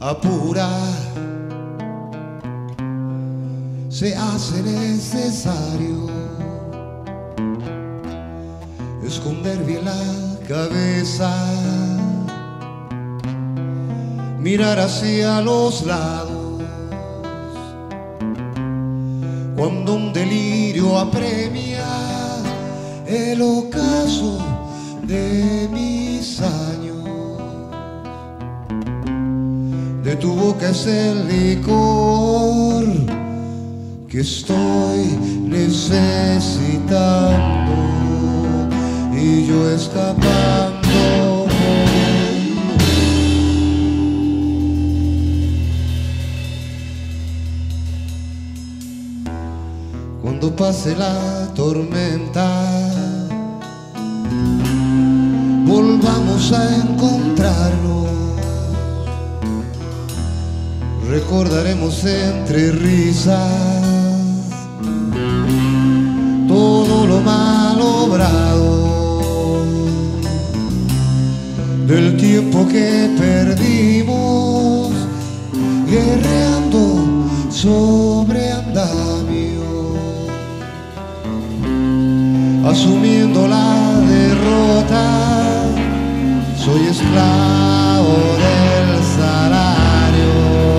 apura, se hace necesario esconder bien la cabeza, mirar hacia los lados, cuando un delirio apremia el ocaso de mis años. De tu boca es el licor que estoy necesitando y yo escapando. Cuando pase la tormenta, volvamos a encontrarnos. Recordaremos entre risas todo lo mal obrado del tiempo que perdimos guerreando sobre andamio, asumiendo la derrota. Soy esclavo del salario,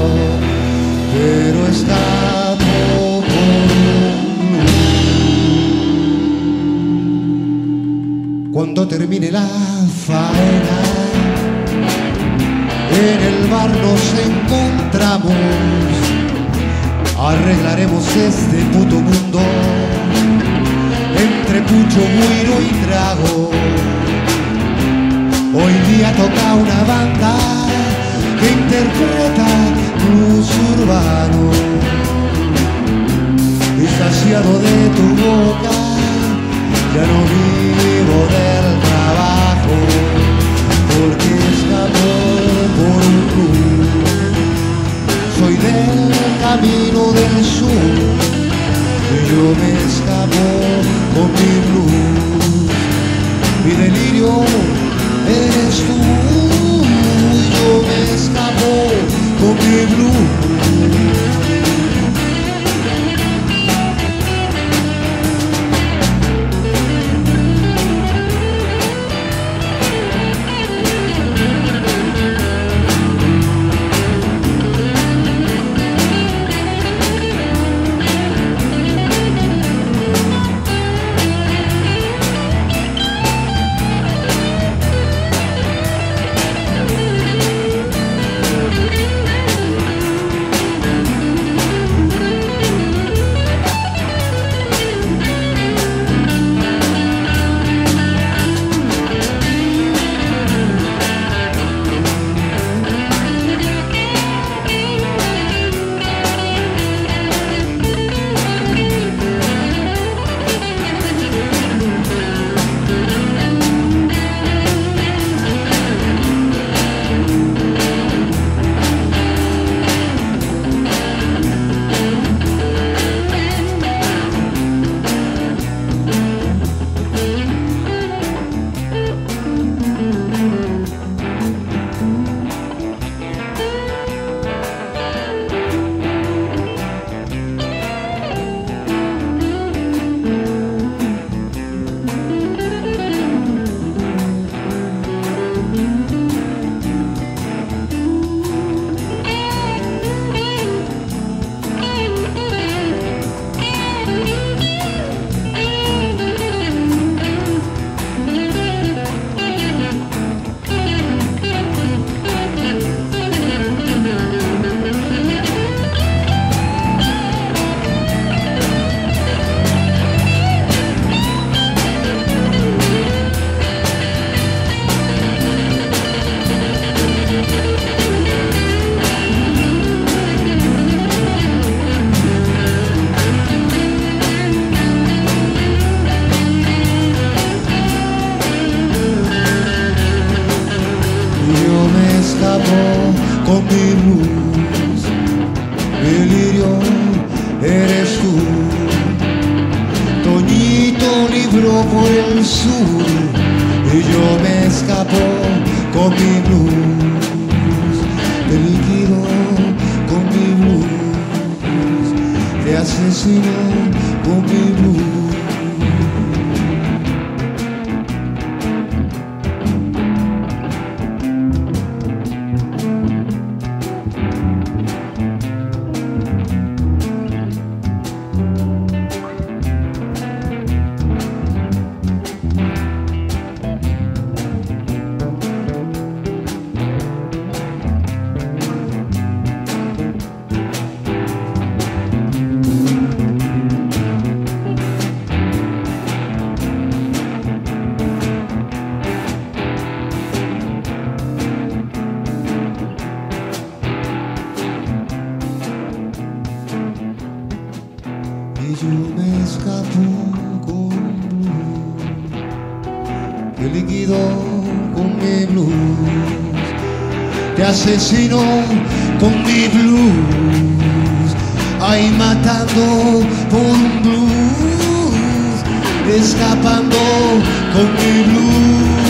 pero escapo por un. Cuando termine la faena, en el bar nos encontramos, arreglaremos este puto mundo entre pucho, güiro y trago. Hoy día toca una banda que interpreta blues urbano, y saciado de tu boca ya no vivo del trabajo, porque escapo por un club. Soy del camino del sur y yo me escapo con mi blues. Mi delirio eres tú y yo me escapo con mi blues. Con mi blues, delirio eres tú. Toñito libró por el sur y yo me escapo con mi blues. Te liquido asesinó con mi blues. Y yo me escapo con blues, te liquido con mi blues, te asesino con mi blues, ahí matando por un blues, escapando con mi blues.